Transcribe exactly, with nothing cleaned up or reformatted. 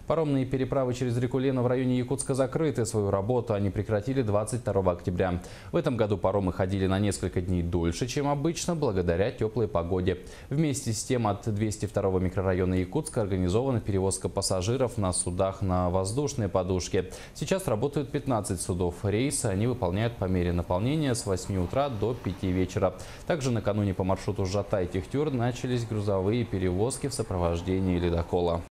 Паромные переправы через реку Лена в районе Якутска закрыты. Свою работу они прекратили двадцать второго октября. В этом году паромы ходили на несколько дней дольше, чем обычно, благодаря теплой погоде. Вместе с тем от двухсот второго микрорайона Якутска организована перевозка пассажиров на судах на воздушной подушке. Сейчас работают пятнадцать судов. Рейсы они выполняют по мере наполнения с восьми утра до пяти вечера. Также накануне по маршруту Жатай-Техтюр начались грузовые перевозки в сопровождении ледокола.